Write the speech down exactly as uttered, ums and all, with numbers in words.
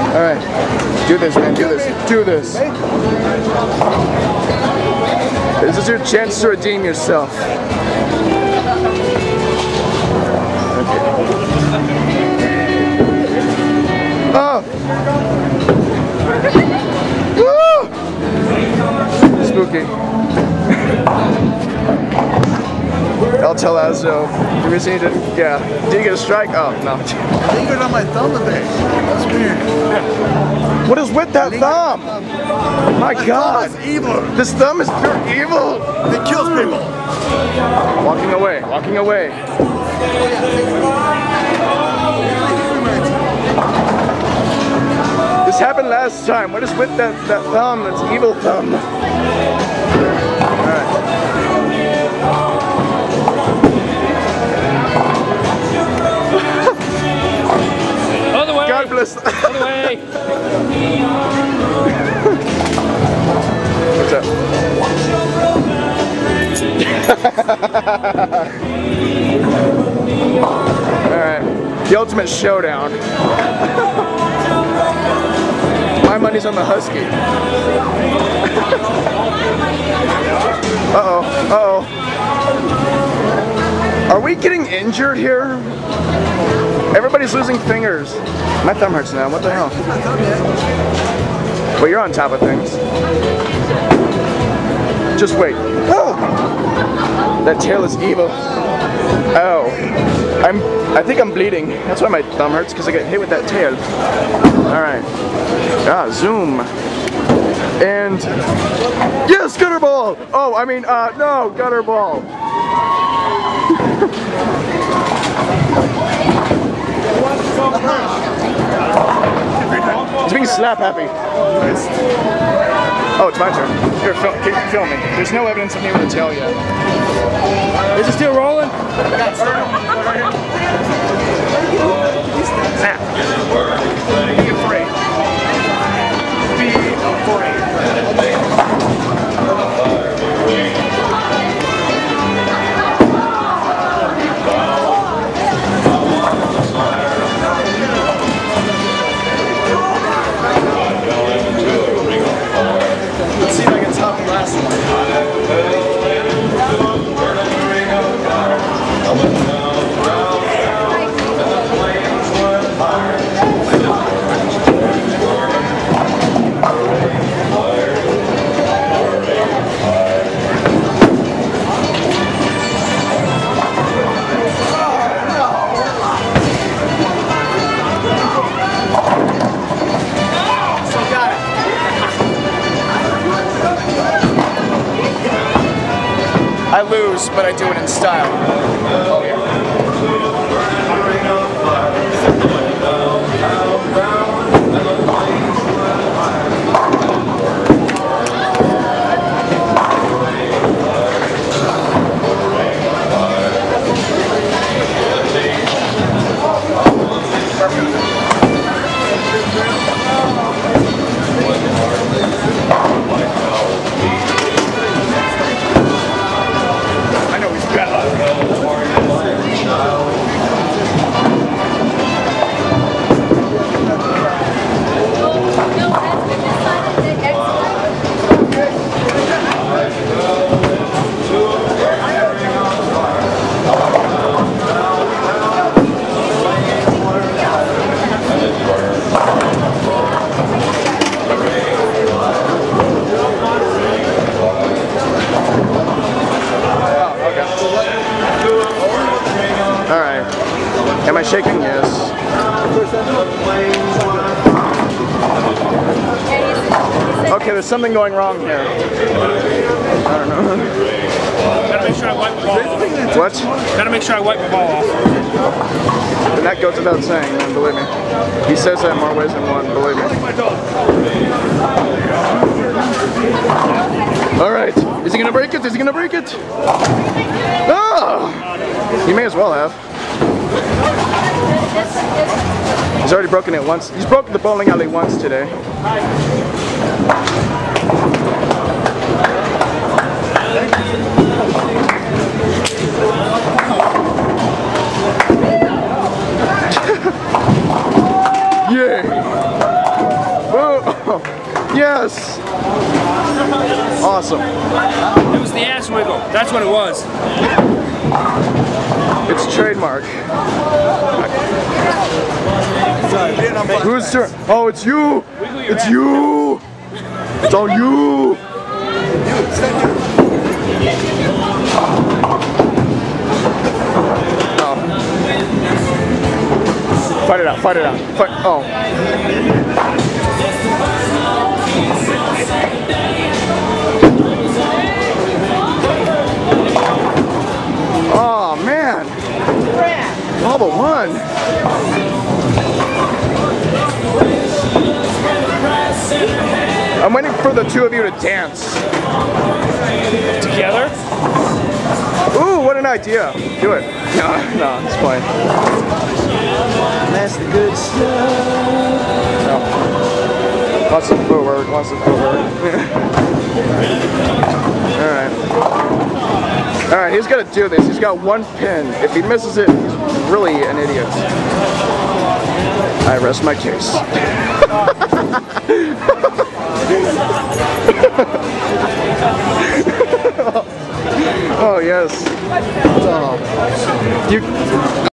Alright. Do this, man. Do this. Do this. This is your chance to redeem yourself. Okay. Oh! Woo! Spooky. I'll tell Azzo. You just need to, yeah. Did you get a strike? Oh, no. I lingered on my thumb today. That's weird. What is with that thumb? My God. Thumb is evil. This thumb is pure evil. It kills people. Walking away. Walking away. This happened last time. What is with that, that thumb? That's evil thumb. Alright. Other way! God bless. Other way! What's up? Alright. The ultimate showdown. My money's on the Husky. Uh-oh. Uh-oh. Are we getting injured here? Everybody's losing fingers. My thumb hurts now. What the hell? Well, you're on top of things. Just wait. Oh! That tail is evil. Oh. I'm, I think I'm bleeding. That's why my thumb hurts, because I get hit with that tail. Alright. Ah, zoom. And... Yes, gutter ball! Oh, I mean, uh, no, gutter ball. He's being slap happy. Oh, it's my turn. Here, film, keep filming. There's no evidence of me with a tail yet. Is it still rolling? Snap. Be afraid. Be afraid. Let's see if I can top the last one. I lose, but I do it in style. Oh, yeah. Am I shaking? Yes. Okay, there's something going wrong here. I don't know. Gotta make sure I wipe the ball off. What? Gotta make sure I wipe the ball off. And that goes without saying, man, believe me. He says that in more ways than one, believe me. Alright. Is he gonna break it? Is he gonna break it? Oh! He may as well have. He's already broken it once. He's broken the bowling alley once today. Yay! Yes! Awesome. It was the ass wiggle. That's what it was. It's trademark. Sorry, man, I'm Whose turn? Oh, it's you! It's you! It's all you! Oh. Fight it out, fight it out. Fight. Oh. Oh, man. All but one. I'm waiting for the two of you to dance. Together? Ooh, what an idea. Do it. No, no, it's fine. That's the good stuff. No. Lots of footwork, lots of footwork. Alright. Alright, he's got to do this. He's got one pin. If he misses it, he's really an idiot. I rest my case. Oh, yes. Oh. You